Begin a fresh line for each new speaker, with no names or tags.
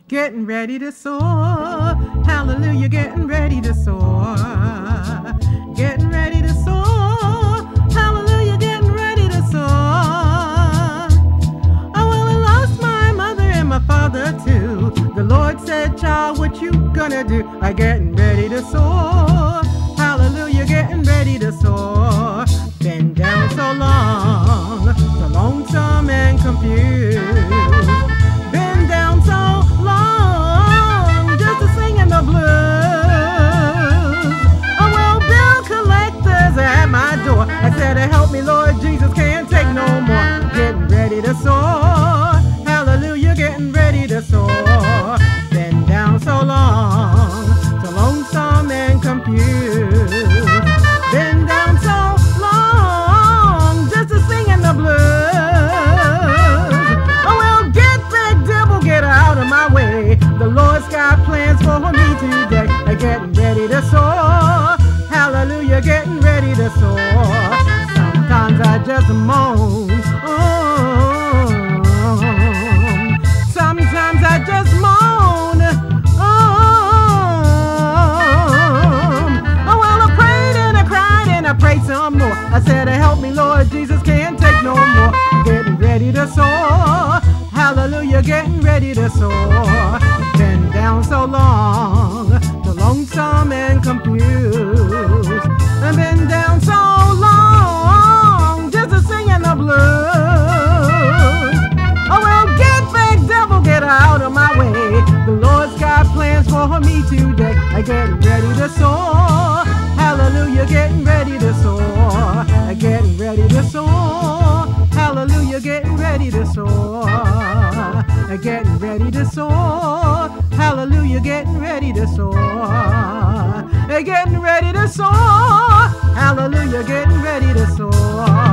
getting ready to soar. Hallelujah, getting ready to soar. Getting ready to soar. Hallelujah, getting ready to soar. Oh, well, I lost my mother and my father too. The Lord said, child, what you gonna do? I'm getting ready to soar. Hallelujah, getting ready to soar. Been down so long, so lonesome and confused. Been down so long, just a singing the blues. Oh, well, bill collectors at my door. I said, help me, Lord Jesus, can't take no more. Getting ready to soar. Hallelujah, getting ready to soar. Been down so long, so lonesome and confused. Been down so long, just a singing the blues. Oh, well, get back, devil, get out of my way. The Lord's got plans for me today. Getting ready to soar. Hallelujah, getting ready to soar. Sometimes I just moan. Sometimes I just moan. Oh, well, I prayed and I cried and I prayed some more. I said, help me, Lord Jesus, can't take no more. Getting ready to soar. Hallelujah, getting ready to soar. Been down so long, so lonesome and confused. I've been down so long, just a singing the blues. Oh, well, get back, devil, get out of my way. The Lord's got plans for me today. Getting ready to soar. Hallelujah, getting ready to soar. Getting ready to soar. Hallelujah, getting ready to soar. Getting ready to soar. Hallelujah, getting ready to soar. Getting ready to soar. Hallelujah, getting ready to soar.